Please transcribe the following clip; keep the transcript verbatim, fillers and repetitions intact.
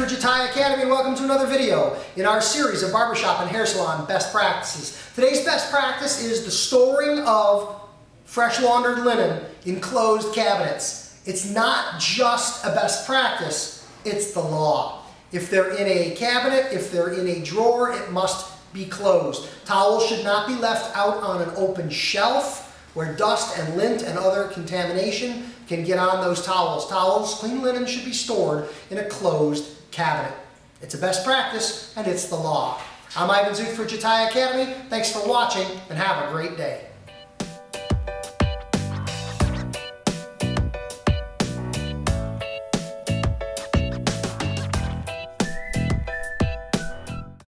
for Jatai Academy and welcome to another video in our series of barbershop and hair salon best practices. Today's best practice is the storing of fresh laundered linen in closed cabinets. It's not just a best practice, it's the law. If they're in a cabinet, if they're in a drawer, it must be closed. Towels should not be left out on an open shelf where dust and lint and other contamination can get on those towels. Towels, clean linen should be stored in a closed cabinet. It's a best practice and it's the law. I'm Zoot for Jatai Academy. Thanks for watching and have a great day.